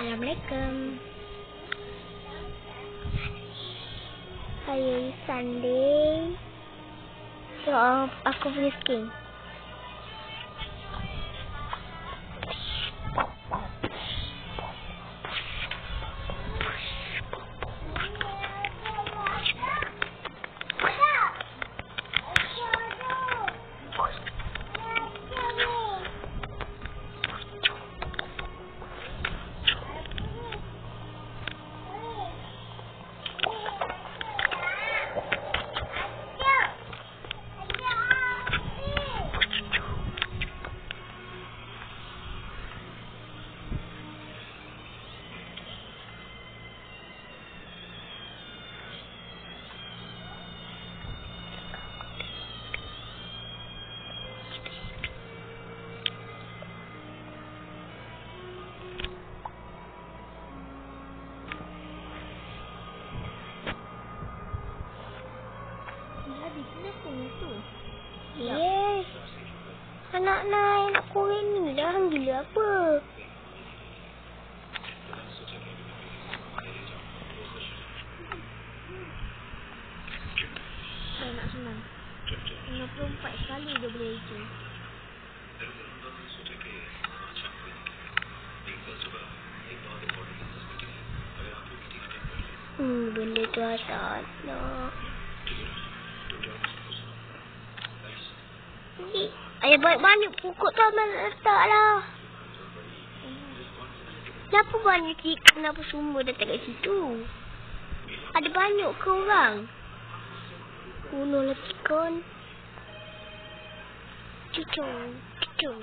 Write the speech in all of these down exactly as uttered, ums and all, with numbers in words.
Assalamualaikum. Hari Sunday. Tengok aku punya skin. Yes. Anak naik nak korang ni dah gila apa? Saya nak senang. enam puluh empat kali dia boleh itu. Hmm, benda tu tak nak. Ayah banyak-banyak pokok tu abang letak lah. Kenapa banyak ikan? Kenapa semua datang kat situ? Ada banyak ke orang? Bunuhlah ikan. Cucung, cucung.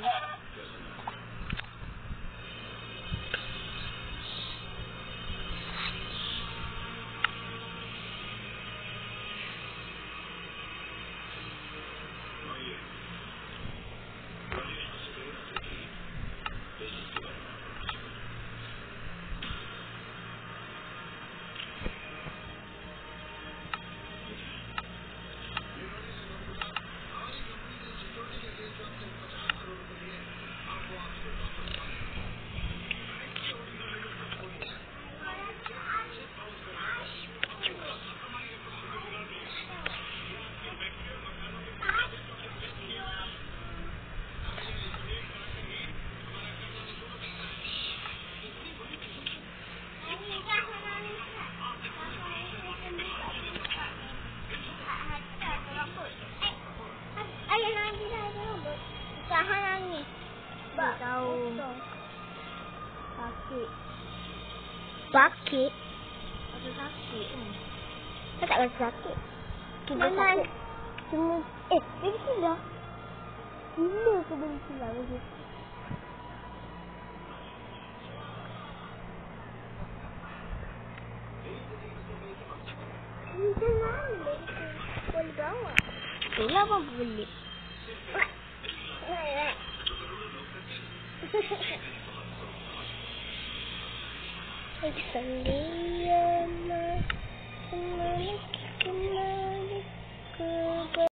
Tahu. Sakit. Sakit? Rasa sakit. Saya tak rasa sakit. Kita sakit. Cuma, eh, bagi silah. Gila ke bagi silah bagi? Macam mana? Boleh bawa? Itulah apa boleh. It's Sunday,